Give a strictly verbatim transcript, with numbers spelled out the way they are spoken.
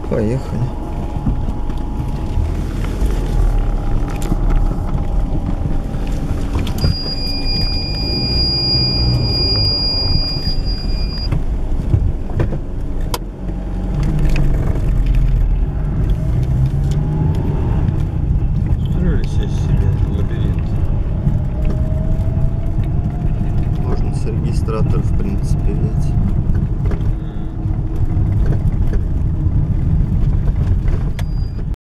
Поехали. Строили себе лабиринт. Можно с регистратора, в принципе, ведь.